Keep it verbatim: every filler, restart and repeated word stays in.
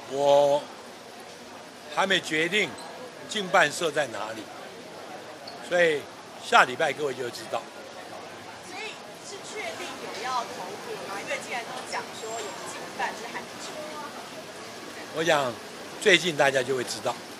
我还没决定竞办设在哪里，所以下礼拜各位就知道。 所以是确定有要投入吗？因为既然都讲说有竞办，是还没确定。 我想最近大家就会知道。